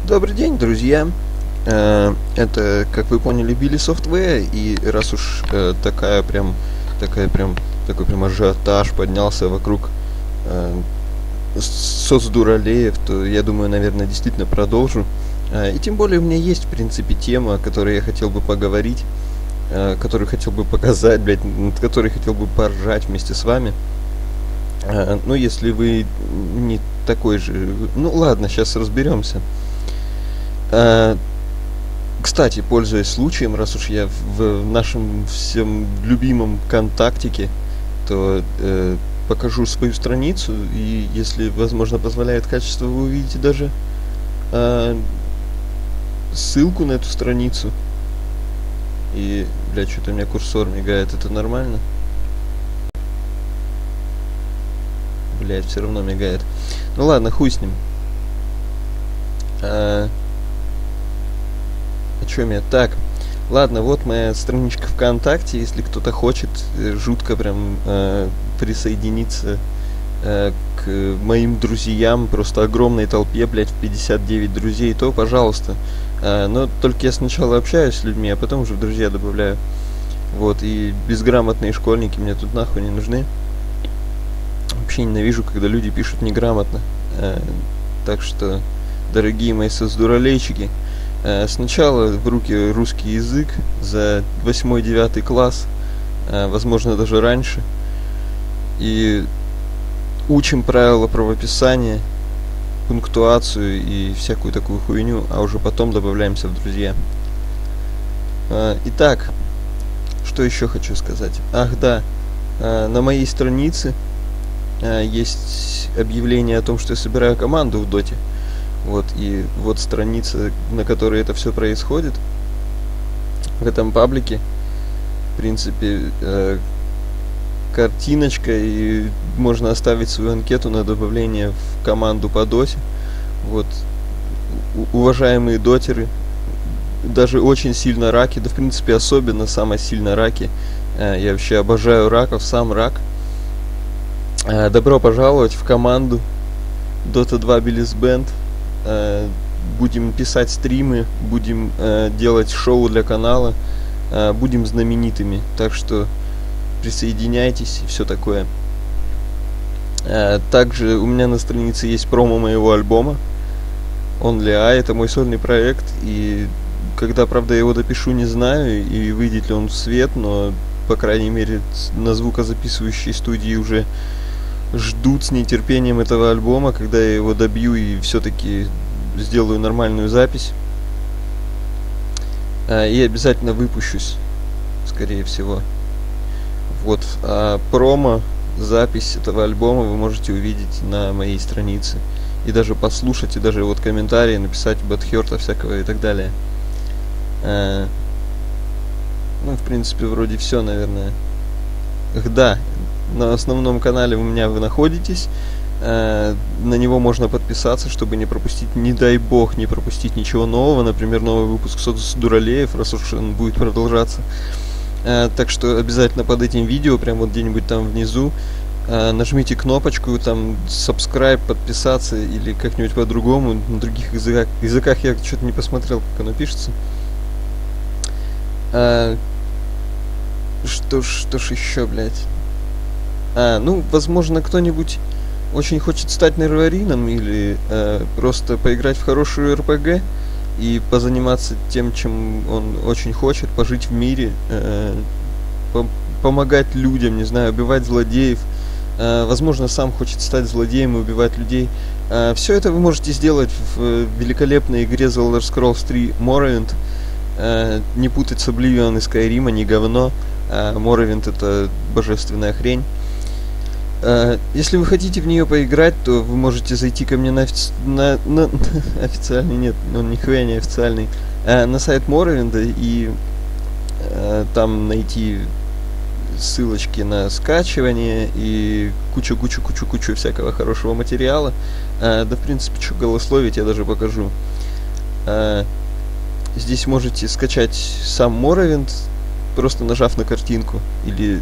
Добрый день, друзья. Это, как вы поняли, Billy Software, и раз уж такой прям ажиотаж поднялся вокруг соцдуралеев, то я думаю, наверное, действительно продолжу. И тем более у меня есть, в принципе, тема, о которой я хотел бы поговорить, которую хотел бы показать, над которой хотел бы поржать вместе с вами. Ну, если вы не такой же... Ну, ладно, сейчас разберемся. Кстати, пользуясь случаем, раз уж я в нашем всем любимом КонтактиКе, то покажу свою страницу, и если, возможно, позволяет качество, вы увидите даже ссылку на эту страницу. И, блядь, что-то у меня курсор мигает, это нормально? Блядь, все равно мигает. Ну ладно, хуй с ним. О чем я? Так, ладно, вот моя страничка ВКонтакте, если кто-то хочет жутко прям присоединиться к моим друзьям, просто огромной толпе, блядь, в 59 друзей, то пожалуйста. Но только я сначала общаюсь с людьми, а потом уже в друзья добавляю. Вот, и безграмотные школьники мне тут нахуй не нужны. Вообще ненавижу, когда люди пишут неграмотно. Так что, дорогие мои соцдуралейчики, сначала в руки русский язык за 8-9 класс, возможно даже раньше, и учим правила правописания, пунктуацию и всякую такую хуйню, а уже потом добавляемся в друзья. Итак, что еще хочу сказать? Ах да, на моей странице есть объявление о том, что я собираю команду в доте. Вот, и вот страница, на которой это все происходит. В этом паблике, в принципе, картиночка, и можно оставить свою анкету на добавление в команду по доте. Вот, уважаемые дотеры, даже очень сильно раки, да в принципе особенно самое сильно раки. Я вообще обожаю раков, сам рак. Добро пожаловать в команду Dota 2 Billy's Band. Будем писать стримы, будем делать шоу для канала, будем знаменитыми. Так что присоединяйтесь и все такое. Также у меня на странице есть промо моего альбома Only I, это мой сольный проект. И когда, правда, я его допишу, не знаю, и выйдет ли он в свет, но, по крайней мере, на звукозаписывающей студии уже ждут с нетерпением этого альбома, когда я его добью и все-таки сделаю нормальную запись. И обязательно выпущусь, скорее всего. Вот. А промо, запись этого альбома вы можете увидеть на моей странице. И даже послушать, и даже вот комментарии написать бэтхёрта всякого и так далее. Ну, в принципе, вроде все, наверное. Ах, да. На основном канале у меня вы находитесь. На него можно подписаться, чтобы не пропустить, не дай бог, не пропустить ничего нового. Например, новый выпуск соцдуралеев, раз уж он будет продолжаться. Так что обязательно под этим видео, прям вот где-нибудь там внизу, нажмите кнопочку, там, subscribe, подписаться, или как-нибудь по-другому. На других языках я что-то не посмотрел, как оно пишется. Что ж еще, блядь? Ну, возможно, кто-нибудь очень хочет стать нерварином или просто поиграть в хорошую РПГ и позаниматься тем, чем он очень хочет, пожить в мире, помогать людям, не знаю, убивать злодеев. Возможно, сам хочет стать злодеем и убивать людей. Все это вы можете сделать в великолепной игре The Elder Scrolls 3 Morrowind. Не путать с Oblivion и Skyrim, не говно. Morrowind — это божественная хрень. Если вы хотите в нее поиграть, то вы можете зайти ко мне на официальный, нет, он нихуя не официальный, на сайт Morrowind и там найти ссылочки на скачивание и кучу всякого хорошего материала. Да, в принципе, что голословить, я даже покажу. Здесь можете скачать сам Morrowind, просто нажав на картинку, или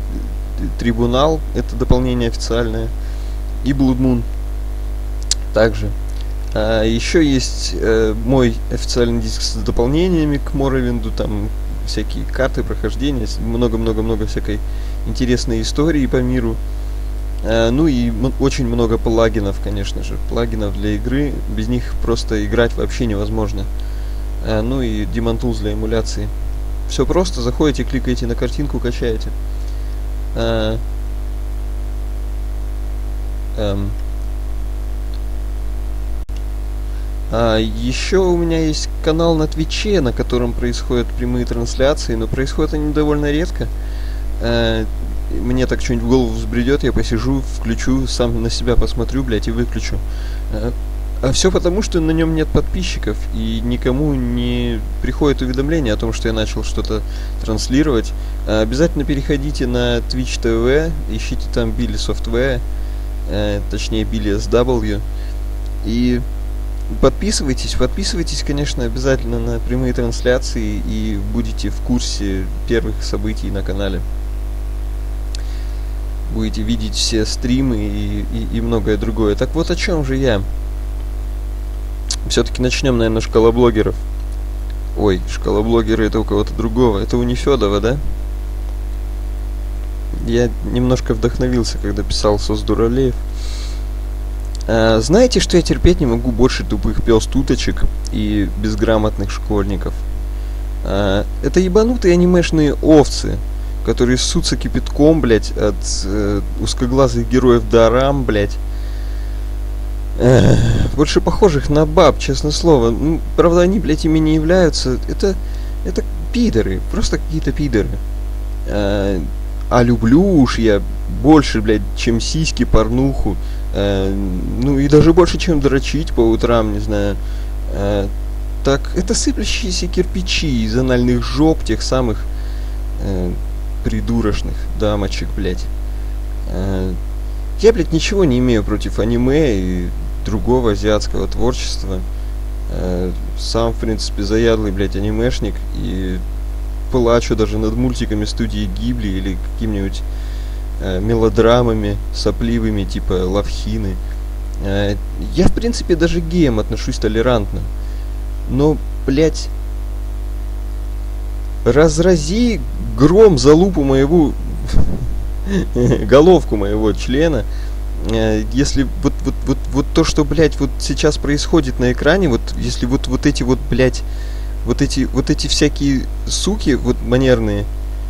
Трибунал, это дополнение официальное, и Blood Moon также. Еще есть мой официальный диск с дополнениями к Morrowind'у, там всякие карты прохождения, много-много-много всякой интересной истории по миру. Ну и очень много плагинов, конечно же, плагинов для игры, без них просто играть вообще невозможно. Ну и Daemon Tools для эмуляции. Все просто, заходите, кликаете на картинку, качаете. Еще у меня есть канал на Твиче, на котором происходят прямые трансляции, но происходят они довольно редко. Мне так что-нибудь в голову взбредет, я посижу, включу, сам на себя посмотрю, блять, и выключу. А все потому, что на нем нет подписчиков, и никому не приходит уведомление о том, что я начал что-то транслировать. Обязательно переходите на Twitch TV, ищите там Billy Software, точнее Billy SW, и подписывайтесь, конечно, обязательно на прямые трансляции, и будете в курсе первых событий на канале. Будете видеть все стримы и многое другое. Так вот, о чем же я? Все-таки начнем, наверное, с школоблогеров. Ой, школоблогеры это у кого-то другого. Это у Нефедова, да? Я немножко вдохновился, когда писал Сос Дуралеев. Знаете, что я терпеть не могу больше тупых пёс-туточек и безграмотных школьников? Это ебанутые анимешные овцы, которые ссутся кипятком, блять, от узкоглазых героев Дорам, блять. Больше похожих на баб, честное слово. Ну, правда, они, блять, ими не являются. Это пидоры, просто какие-то пидоры. А люблю уж я больше, блять, чем сиськи, порнуху. Ну и даже больше, чем дрочить по утрам, не знаю. Так, это сыплящиеся кирпичи из анальных жоп тех самых придурочных дамочек, блять. Я, блять, ничего не имею против аниме и другого азиатского творчества. Сам, в принципе, заядлый, блять, анимешник. И плачу даже над мультиками студии Гибли или какими-нибудь мелодрамами сопливыми, типа Лавхины. Я, в принципе, даже к геям отношусь толерантно. Но, блять, разрази гром за лупу моего головку моего члена, если вот то, что, блядь, вот сейчас происходит на экране, вот если вот эти вот, блядь, вот эти всякие суки вот манерные,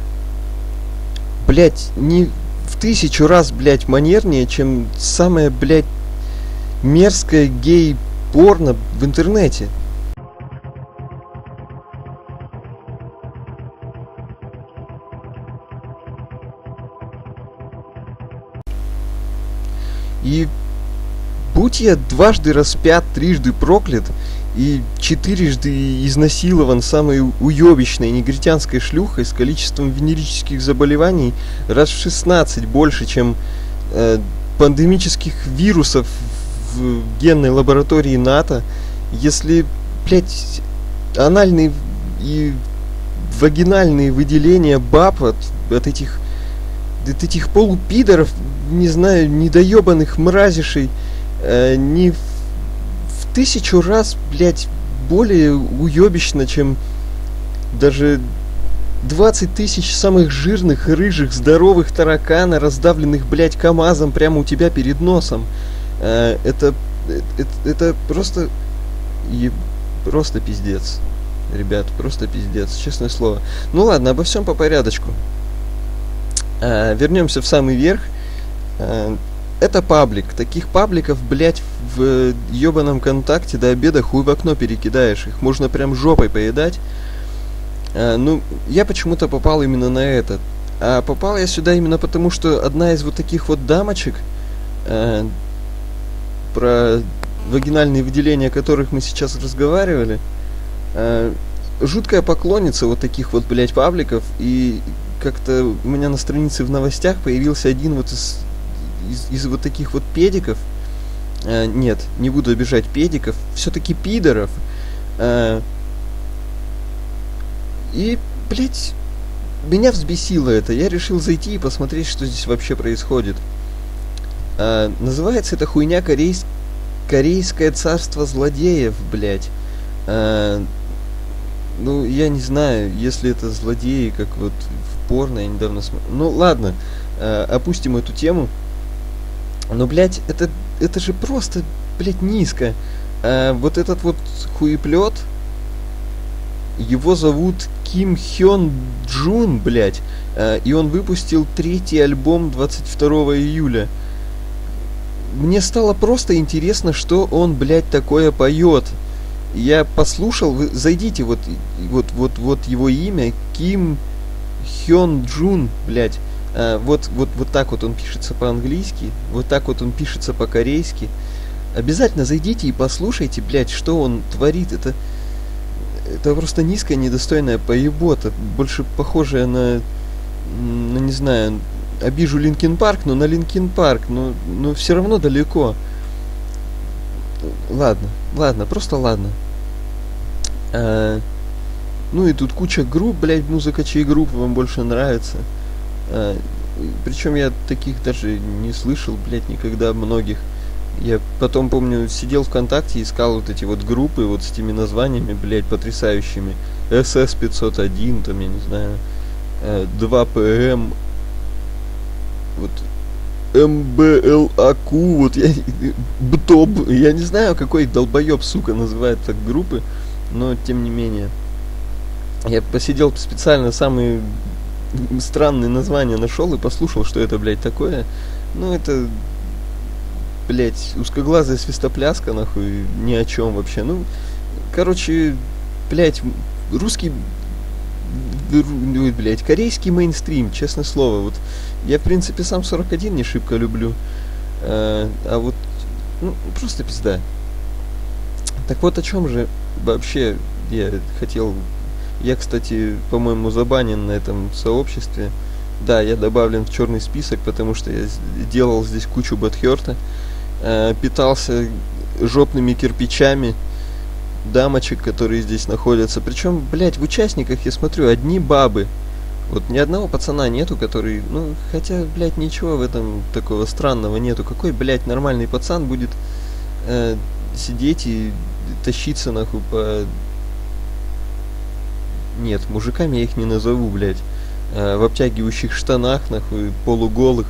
блядь, не в 1000 раз, блядь, манернее, чем самое, блядь, мерзкое гей-порно в интернете. И будь я дважды распят, трижды проклят и 4-жды изнасилован самой уебищной негритянской шлюхой с количеством венерических заболеваний раз в 16 больше, чем пандемических вирусов в генной лаборатории НАТО, если, блядь, анальные и вагинальные выделения баб от этих полупидоров, не знаю, недоебанных мразишей, не в 1000 раз, блядь, более уебищно, чем даже 20 тысяч самых жирных, рыжих, здоровых таракана, раздавленных, блядь, КамАЗом прямо у тебя перед носом. Это просто... Просто пиздец. Ребят, просто пиздец, честное слово. Ну ладно, обо всем по порядочку. Вернемся в самый верх. Это паблик. Таких пабликов, блять, в ебаном ВКонтакте до обеда хуй в окно перекидаешь. Их можно прям жопой поедать. Ну, я почему-то попал именно на этот. А попал я сюда именно потому, что одна из вот таких вот дамочек, про вагинальные выделения которых мы сейчас разговаривали, жуткая поклонница вот таких вот, блять, пабликов. И как-то у меня на странице в новостях появился один вот из вот таких вот педиков. Нет, не буду обижать педиков, все-таки пидоров. И, блять, меня взбесило это. Я решил зайти и посмотреть, что здесь вообще происходит. Называется эта хуйня Корейское царство злодеев, блядь. Ну, я не знаю, если это злодеи, как вот в порно, я недавно смотрел. Ну, ладно, опустим эту тему. Но, блядь, это же просто, блядь, низко. Вот этот вот хуеплет, его зовут Ким Хён Джун, блядь. И он выпустил 3-й альбом 22 июля. Мне стало просто интересно, что он, блядь, такое поет. Я послушал, вы зайдите, вот его имя, Ким Хён Джун, блядь. Вот так вот он пишется по-английски, вот так вот он пишется по-корейски. Обязательно зайдите и послушайте, блядь, что он творит. Это просто низкая, недостойная поебота, больше похожая на не знаю, обижу Линкин Парк, но на Линкин Парк, но все равно далеко. Ладно, просто ладно. Ну и тут куча групп, блядь, музыка, чьей группы вам больше нравится. Причем я таких даже не слышал, блядь, никогда многих. Я потом, помню, сидел ВКонтакте и искал вот эти вот группы вот с этими названиями, блядь, потрясающими. СС-501, там, я не знаю, 2ПМ, вот МБЛАКУ, вот я, БТОБ, я не знаю, какой долбоеб, сука, называет так группы, но тем не менее. Я посидел специально, самые странные названия нашел и послушал, что это, блядь, такое. Ну, это, блядь, узкоглазая свистопляска, нахуй, ни о чем вообще. Ну, короче, блядь, русский, блядь, корейский мейнстрим, честное слово. Вот я, в принципе, сам 41 не шибко люблю. А вот, ну, просто пизда. Так вот, о чем же вообще я хотел... Я, кстати, по-моему, забанен на этом сообществе. Да, я добавлен в черный список, потому что я делал здесь кучу бэтхерта. Питался жопными кирпичами дамочек, которые здесь находятся. Причем, блядь, в участниках, я смотрю, одни бабы. Вот ни одного пацана нету, который... Ну, хотя, блядь, ничего в этом такого странного нету. Какой, блядь, нормальный пацан будет сидеть и тащиться, нахуй, по... Нет, мужиками я их не назову, блядь. В обтягивающих штанах, нахуй, полуголых,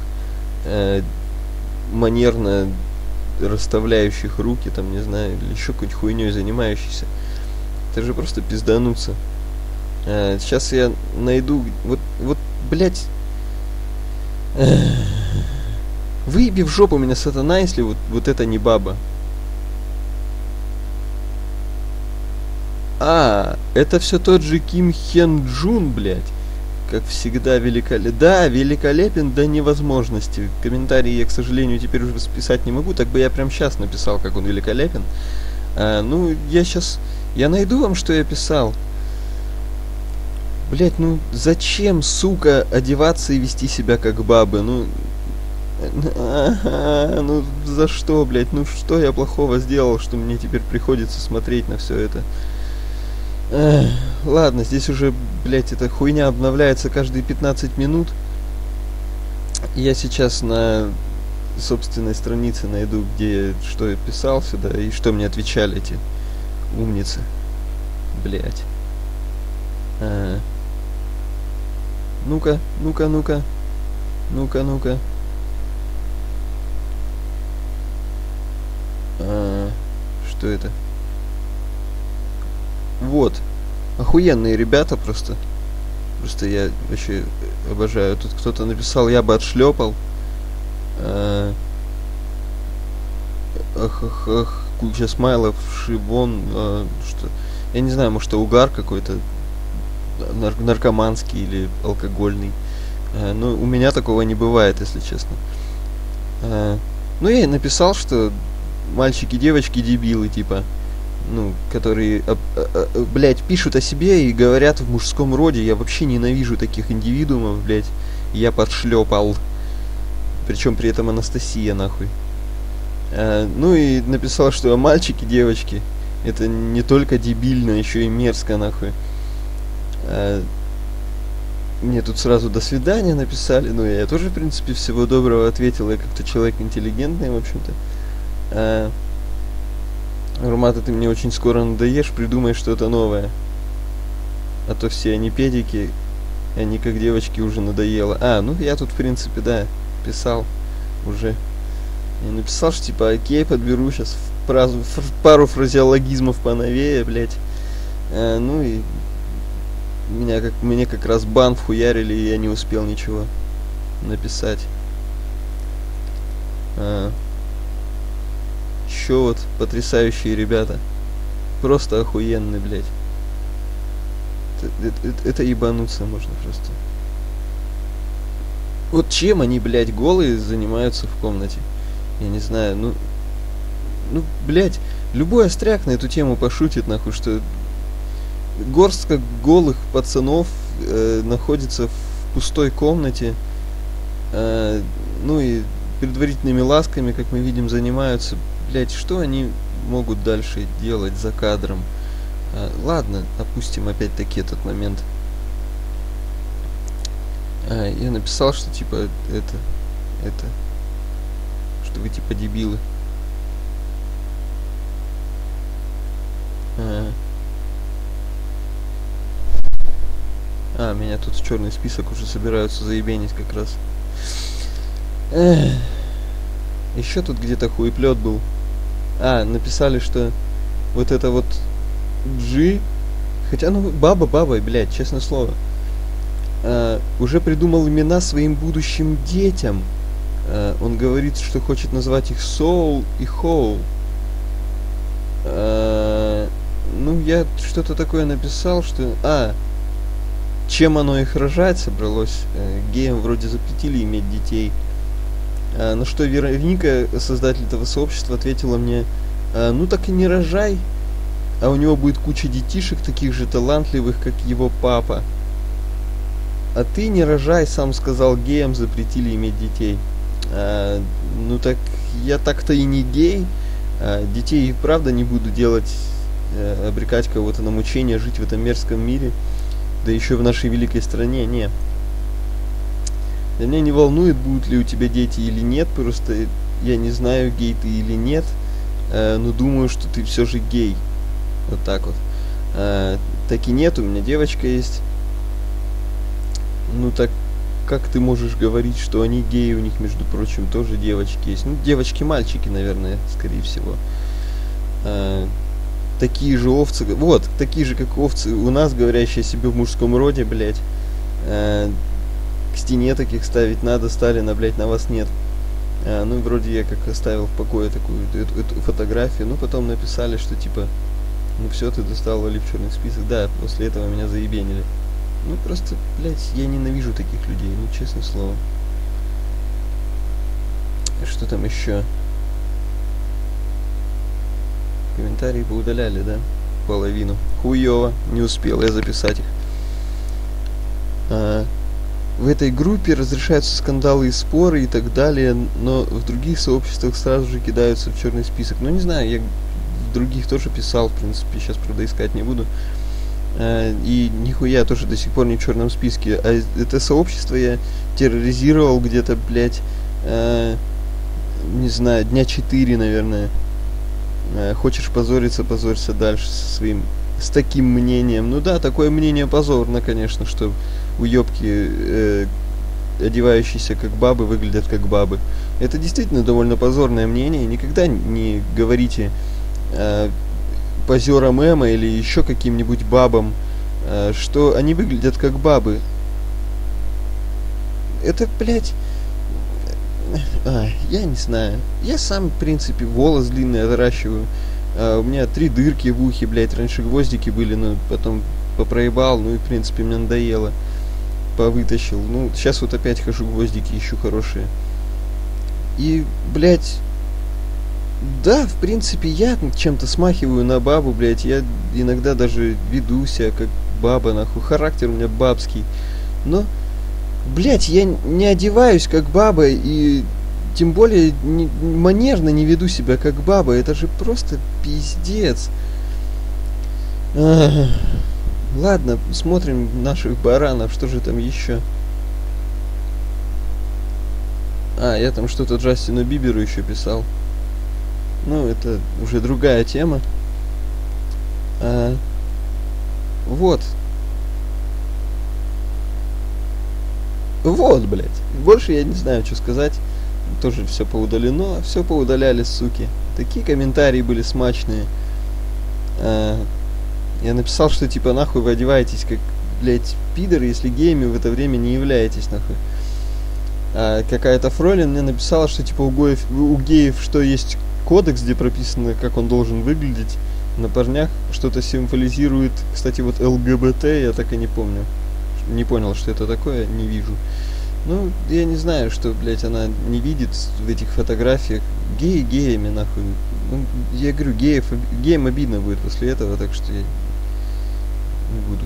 манерно расставляющих руки, там, не знаю, или еще какой-нибудь хуйней занимающихся. Это же просто пиздануться. Сейчас я найду... Вот, блядь... Выеби в жопу меня, сатана, если вот это не баба. Это все тот же Ким Хен Джун, блядь. Как всегда великолепен. Да, великолепен до невозможности. Комментарии я, к сожалению, теперь уже списать не могу. Так бы я прям сейчас написал, как он великолепен. Ну, я найду вам, что я писал. Блядь, ну зачем, сука, одеваться и вести себя как бабы? Ну за что, блядь? Ну что я плохого сделал, что мне теперь приходится смотреть на все это? Ладно, здесь уже, блядь, эта хуйня обновляется каждые 15 минут. Я сейчас на собственной странице найду, где что я писал сюда и что мне отвечали эти умницы. Блядь. Ну-ка. Что это? Вот. Охуенные ребята просто. Просто я вообще обожаю. Тут кто-то написал, я бы отшлепал. Куча смайлов, шибон. Что? Я не знаю, может, это угар какой-то наркоманский или алкогольный. Но у меня такого не бывает, если честно. Ну, я и написал, что мальчики, девочки, дебилы, типа, ну, которые, блядь, пишут о себе и говорят в мужском роде. Я вообще ненавижу таких индивидуумов, блядь. Я подшлепал. Причем при этом Анастасия, нахуй. Ну и написал, что мальчики, девочки, это не только дебильно, еще и мерзко, нахуй. Мне тут сразу до свидания написали. Ну, я тоже, в принципе, всего доброго ответил. Я как-то человек интеллигентный, в общем-то. Армата, ты мне очень скоро надоешь, придумай что-то новое. А то все они педики, они как девочки уже надоело. Ну я тут, в принципе, да, писал уже. Я написал, что типа, окей, подберу сейчас пару фразеологизмов поновее, блять. Ну и мне как раз бан вхуярили, и я не успел ничего написать. Еще вот потрясающие ребята. Просто охуенные, блять. Это ебануться можно просто. Вот чем они, блядь, голые занимаются в комнате? Я не знаю, ну, блядь, любой остряк на эту тему пошутит, нахуй, что горстка голых пацанов находится в пустой комнате, ну и предварительными ласками, как мы видим, занимаются. Блядь, что они могут дальше делать за кадром? Ладно, опустим опять-таки этот момент. Я написал, что типа что вы типа дебилы. Меня тут в черный список уже собираются заебенить как раз. Еще тут где-то хуеплет был. Написали, что вот это вот G, хотя, ну, баба, блядь, честное слово, уже придумал имена своим будущим детям. Он говорит, что хочет назвать их Soul и Hole. Ну, я что-то такое написал, что... чем оно их рожать собралось? Геям вроде запретили иметь детей. На что Вероника, создатель этого сообщества, ответила мне: ну так и не рожай, а у него будет куча детишек, таких же талантливых, как его папа. А ты не рожай, сам сказал, геям запретили иметь детей. Ну так я так-то и не гей. Детей правда не буду делать, обрекать кого-то на мучение, жить в этом мерзком мире, да еще в нашей великой стране. Не. Меня не волнует, будут ли у тебя дети или нет, просто я не знаю, гей ты или нет, но думаю, что ты все же гей. Вот так вот. Так и нет, у меня девочка есть. Ну так как ты можешь говорить, что они геи, у них, между прочим, тоже девочки есть. Ну, девочки-мальчики, наверное, скорее всего. Такие же овцы, вот, такие же, как овцы у нас, говорящие о себе в мужском роде, блядь. К стене таких ставить надо, Сталина, блядь, на вас нет. Ну, вроде я как оставил в покое такую эту фотографию, но потом написали, что типа, ну все, ты достал Вали в черный список. Да, после этого меня заебенили. Ну, просто, блядь, я ненавижу таких людей, ну, честное слово. Что там еще? Комментарии поудаляли, да? Половину. Хуёво, не успел я записать их. В этой группе разрешаются скандалы и споры и так далее, но в других сообществах сразу же кидаются в черный список. Ну, не знаю, я в других тоже писал, в принципе, сейчас, правда, искать не буду. И нихуя тоже до сих пор не в черном списке. А это сообщество я терроризировал где-то, блядь, не знаю, дня 4, наверное. Хочешь позориться, позорься дальше с таким мнением. Ну да, такое мнение позорно, конечно, что уёбки, одевающиеся как бабы, выглядят как бабы. Это действительно довольно позорное мнение. Никогда не говорите позерам Эма или еще каким-нибудь бабам, что они выглядят как бабы. Это, блядь, я не знаю. Я сам, в принципе, волос длинный отращиваю. У меня 3 дырки в ухе, блядь. Раньше гвоздики были, но потом попроебал, ну и, в принципе, мне надоело. Повытащил. Ну, сейчас вот опять хожу, гвоздики ищу хорошие. И, блядь, да, в принципе, я чем-то смахиваю на бабу, блядь. Я иногда даже веду себя как баба, нахуй. Характер у меня бабский. Но, блядь, я не одеваюсь как баба и тем более манерно не веду себя как баба. Это же просто пиздец. Ладно, смотрим наших баранов. Что же там еще? Я там что-то Джастину Биберу еще писал. Ну, это уже другая тема. Вот. Вот, блядь. Больше я не знаю, что сказать. Тоже все поудалено. Все поудаляли, суки. Такие комментарии были смачные. Я написал, что типа нахуй вы одеваетесь как, блядь, пидоры, если геями в это время не являетесь, нахуй. А какая-то фролин мне написала, что типа у геев что есть кодекс, где прописано, как он должен выглядеть. На парнях что-то символизирует, кстати, вот ЛГБТ, я так и не помню. Не понял, что это такое, не вижу. Ну, я не знаю, что, блядь, она не видит в этих фотографиях. Геи геями, нахуй. Ну, я говорю, геям обидно будет после этого, так что я не буду.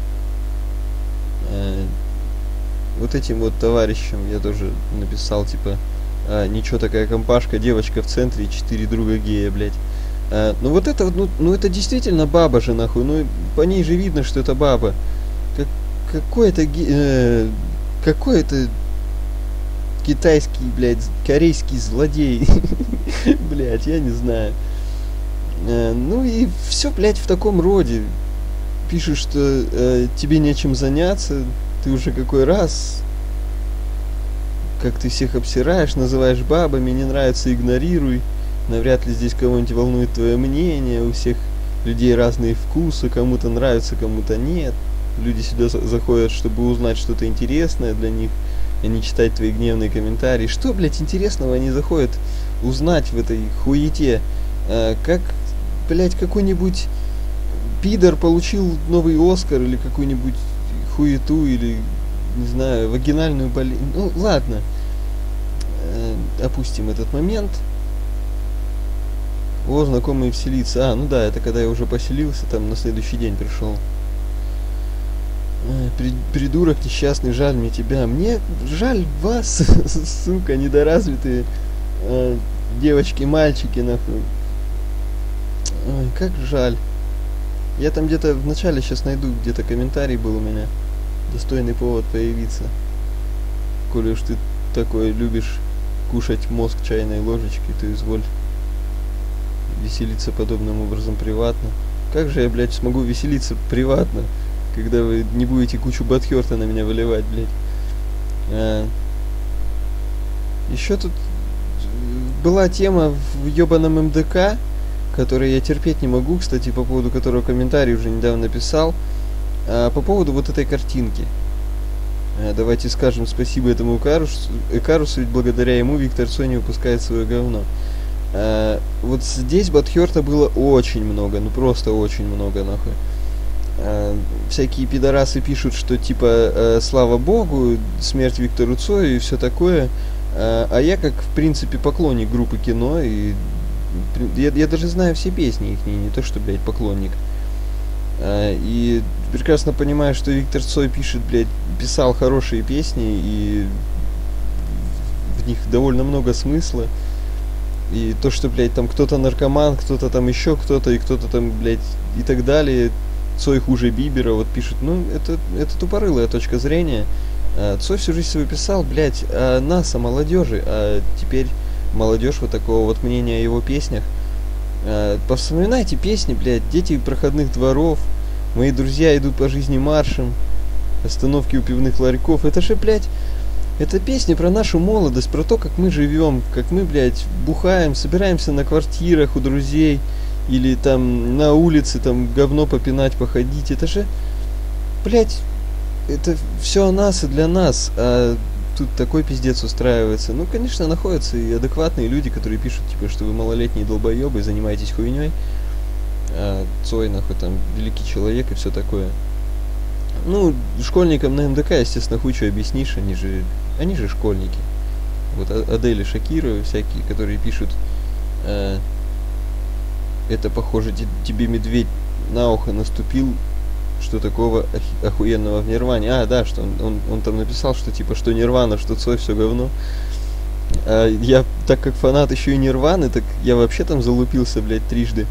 Вот этим вот товарищам я тоже написал, типа, ничего, такая компашка, девочка в центре и 4 друга гея, блядь. Ну вот это вот, ну это действительно баба же, нахуй. Ну по ней же видно, что это баба. Какой-то китайский, блядь, корейский злодей. Блядь, я не знаю. Ну и все, блядь, в таком роде. Пишешь, что тебе нечем заняться, ты уже какой раз, как ты всех обсираешь, называешь бабами, не нравится, игнорируй. Навряд ли здесь кого-нибудь волнует твое мнение, у всех людей разные вкусы, кому-то нравится, кому-то нет. Люди сюда заходят, чтобы узнать что-то интересное для них, а не читать твои гневные комментарии. Что, блядь, интересного они заходят узнать в этой хуете? Как, блядь, какой-нибудь пидор получил новый Оскар или какую-нибудь хуету, или, не знаю, вагинальную болезнь. Ну, ладно. Опустим этот момент. О, знакомые вселиться. Ну да, это когда я уже поселился, там на следующий день пришел. Придурок несчастный, жаль мне тебя. Мне жаль вас, сука, недоразвитые девочки, мальчики, нахуй. Ой, как жаль. Я там где-то в начале сейчас найду, где-то комментарий был у меня. Достойный повод появиться. Коли уж ты такой любишь кушать мозг чайной ложечкой, то изволь веселиться подобным образом приватно. Как же я, блядь, смогу веселиться приватно, когда вы не будете кучу бадхерта на меня выливать, блядь? Еще тут была тема в ебаном МДК, которую я терпеть не могу, кстати, по поводу которого комментарий уже недавно написал, по поводу вот этой картинки. Давайте скажем спасибо этому Экарусу, ведь благодаря ему Виктор Цой не выпускает свое говно. Вот здесь бадхерта было очень много, ну просто очень много, нахуй. Всякие пидорасы пишут, что типа слава богу, смерть Виктору Цою и все такое. А я как, в принципе, поклонник группы Кино, и я даже знаю все песни их, не то что, блядь, поклонник. И прекрасно понимаю, что Виктор Цой писал хорошие песни, и в них довольно много смысла. И то, что, блядь, там кто-то наркоман, кто-то там еще кто-то, и кто-то там, блядь, и так далее. Цой хуже Бибера, вот пишут. Ну, это тупорылая точка зрения. Цой всю жизнь свою писал, блядь, о нас, о молодежи. А теперь молодежь вот такого вот мнения о его песнях. Повспоминайте песни, блядь, дети проходных дворов, мои друзья идут по жизни маршем, остановки у пивных ларьков. Это же, блядь, это песни про нашу молодость, про то, как мы живем, как мы, блядь, бухаем, собираемся на квартирах у друзей, или там на улице, там говно попинать, походить. Это же, блядь, это все о нас и для нас, а тут такой пиздец устраивается. Ну, конечно, находятся и адекватные люди, которые пишут, типа, что вы малолетние долбоебы, занимаетесь хуйней. А Цой, нахуй, там, великий человек и все такое. Ну, школьникам на МДК, естественно, хуй что объяснишь, они же школьники. Вот Адель и Шакира всякие, которые пишут, это, похоже, тебе медведь на ухо наступил, что такого охуенного в Нирване. Да, что он там написал, что типа, что Нирвана, что Цой, все говно. Я, так как фанат еще и Нирваны, так я вообще там залупился, блядь, трижды.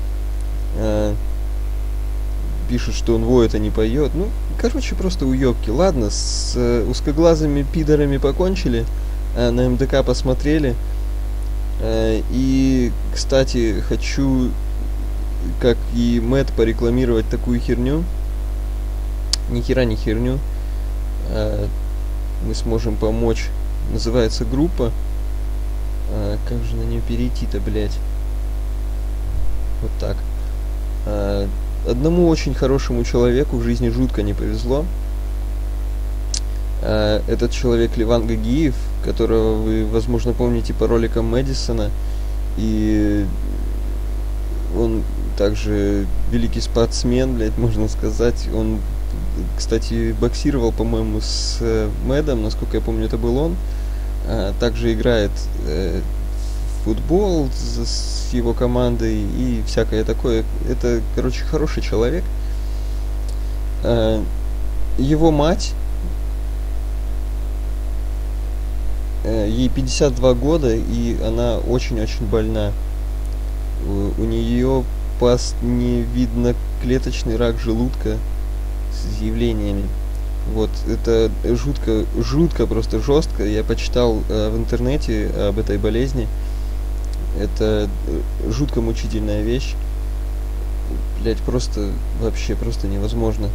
Пишут, что он воет, а не поет. Ну, короче, просто уебки. Ладно, с узкоглазыми пидорами покончили, на МДК посмотрели. И, кстати, хочу, как и Мэтт, порекламировать такую херню. Ни хера не херню. Мы сможем помочь. Называется группа. Как же на нее перейти-то, блять? Вот так. Одному очень хорошему человеку в жизни жутко не повезло. Этот человек Леван Гагиев, которого вы, возможно, помните по роликам Мэдисона. И он также великий спортсмен, блядь, можно сказать. Он, кстати, боксировал, по-моему, с Мэдом, насколько я помню, это был он. Также играет в футбол с его командой и всякое такое. Это, короче, хороший человек. Его мать, ей 52 года, и она очень-очень больна. У нее постневидноклеточный рак желудка с явлениями. Вот, это жутко, просто жестко. Я почитал в интернете об этой болезни. Это жутко мучительная вещь. Блять, просто вообще просто невозможно.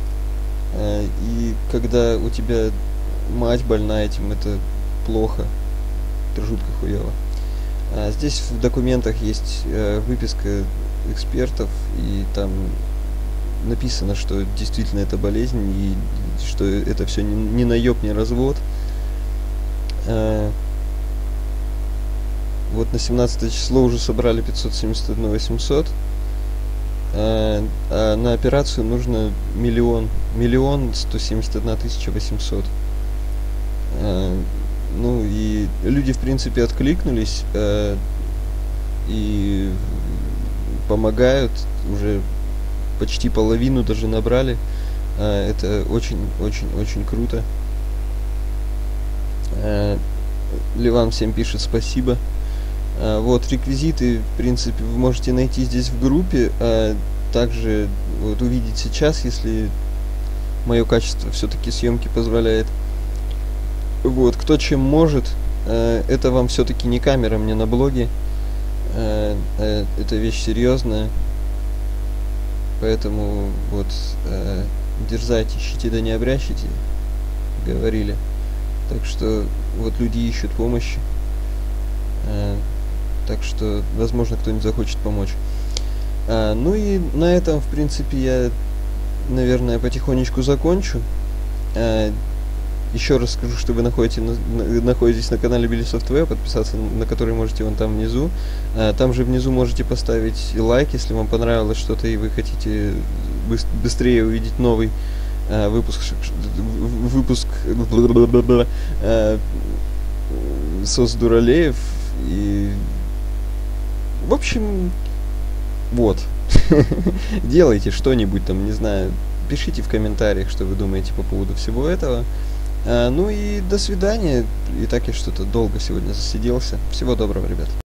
И когда у тебя мать больна этим, это плохо. Это жутко хуево. Здесь в документах есть выписка экспертов, и там написано, что действительно это болезнь, и что это все не наеб, не развод. Вот на 17 число уже собрали 571 800, а на операцию нужно миллион 171 800. Ну и люди, в принципе, откликнулись и помогают, уже почти половину даже набрали. Это очень круто. Ливан всем пишет спасибо. Вот реквизиты, в принципе, вы можете найти здесь в группе. Также вот увидеть сейчас, если мое качество все-таки съемки позволяет. Вот, кто чем может. Это вам все-таки не камера мне на блоге. Это вещь серьезная. Поэтому вот дерзайте, ищите, да не обрящите, говорили. Так что вот люди ищут помощи. Так что, возможно, кто-нибудь захочет помочь. Ну и на этом, в принципе, я, наверное, потихонечку закончу. Еще раз скажу, что вы находитесь на канале Billy Software, подписаться на который можете вон там внизу. Там же внизу можете поставить лайк, если вам понравилось что-то и вы хотите быстрее увидеть новый выпуск Сос Дуралеев. И в общем, вот. Делайте что-нибудь там, не знаю, пишите в комментариях, что вы думаете по поводу всего этого. Ну и до свидания. И так я что-то долго сегодня засиделся. Всего доброго, ребят.